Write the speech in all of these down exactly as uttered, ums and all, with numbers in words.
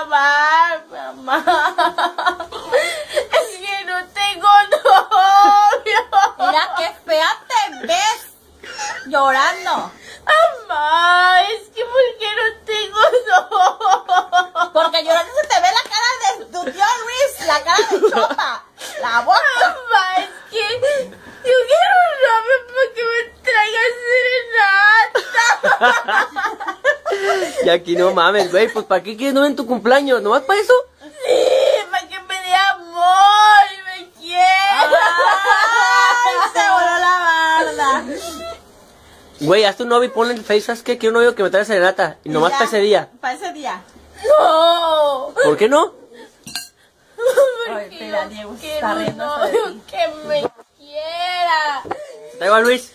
lavar, mamá. Es que no tengo novio. Mira qué fea te ves llorando. Mamá, es que ¿por qué no tengo novio? Porque llorando se te ve la cara de tu tío Luis, la cara de Chopa, la boca. Mamá, es que yo quiero un novio para que me traiga serenata. Y aquí no mames, güey, pues ¿para qué quieres novio en tu cumpleaños? ¿Nomás para eso? Sí, para que me dé amor y me quiera. Ay, se voló la barda. Güey, haz tu novio y ponle en el face, ¿sabes qué? Quiero un novio que me traiga serenata. Y nomás Ya, para ese día. Para ese día. No. ¿Por qué no? Ay, Porque espera, yo Diego, se quiero está un riendo de novio ti. que me quiera. Traigo a Luis.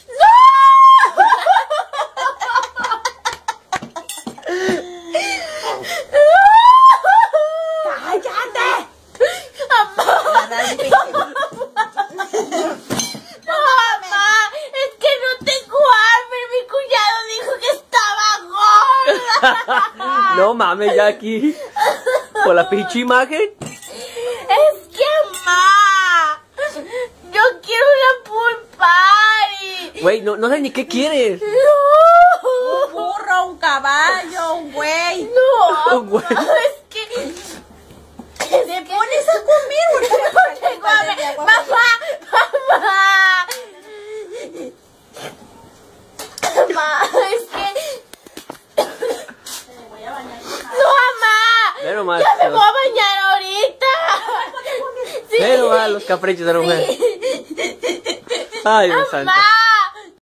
¡Cállate! Mamá, mamá, es que no tengo hambre. Mi cuñado dijo que estaba gorda. No mames, ya aquí. Por la pinche imagen. Es que, mamá, yo quiero una pool party. Güey, no, no sé ni qué quieres. Un No. burro, un caballo, un güey. No, Un güey. mamá, es que... Te pones a comer porque No tengo hambre. Mamá, mamá. Mamá, es que... No, mamá. Ve nomás. Ya me voy a bañar ahorita. Sí. Ve nomás los caprichos de la mujer. Ay, Dios santo. Mamá.